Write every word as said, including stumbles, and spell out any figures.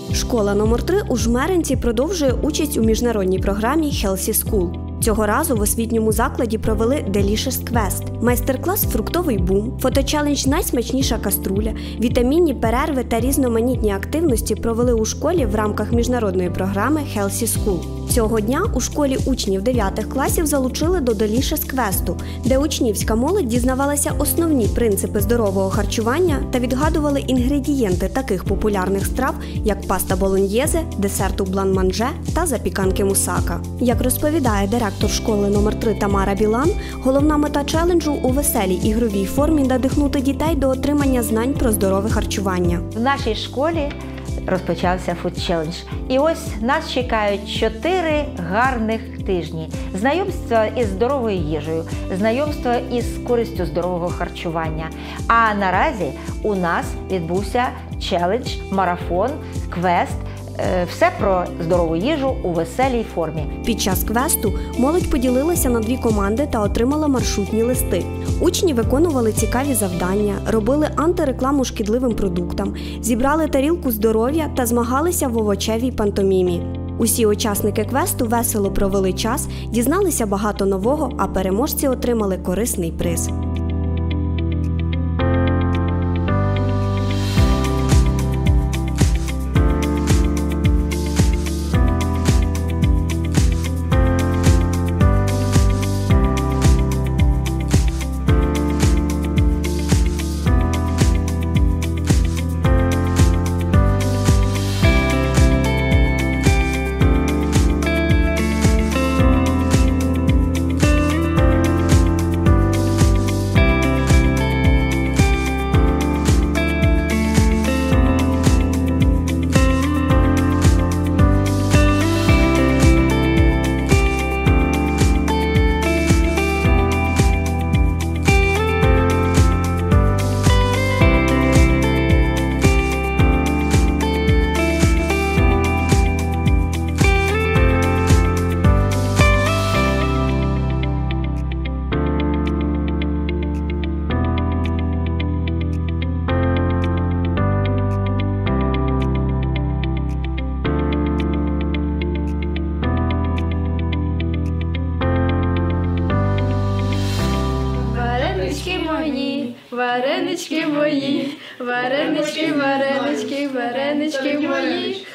Школа номер три у Жмеринці продовжує участь у міжнародній програмі Healthy School. Цього разу в освітньому закладі провели Delicious Quest, майстер-клас «Фруктовий бум», фоточелендж «Найсмачніша каструля», вітамінні перерви та різноманітні активності провели у школі в рамках міжнародної програми Healthy School. Цього дня у школі учнів дев'ятих класів залучили до Delicious Quest, де учнівська молодь дізнавалася основні принципи здорового харчування та відгадували інгредієнти таких популярних страв, як паста болоньєзе, десерту блан-манже та запіканки мусака. Як розповідає директор школи номер три Тамара Білан, головна мета челенджу у веселій ігровій формі надихнути дітей до отримання знань про здорове харчування. В нашій школі розпочався Food Challenge. І ось нас чекають чотири гарних тижні. Знайомство із здоровою їжею, знайомство із користю здорового харчування. А наразі у нас відбувся челендж, марафон, квест. Все про здорову їжу у веселій формі. Під час квесту молодь поділилася на дві команди та отримала маршрутні листи. Учні виконували цікаві завдання, робили антирекламу шкідливим продуктам, зібрали тарілку здоров'я та змагалися в овочевій пантомімі. Усі учасники квесту весело провели час, дізналися багато нового, а переможці отримали корисний приз. Варенички мої, варенички мої, варенички, варенички, варенички мої.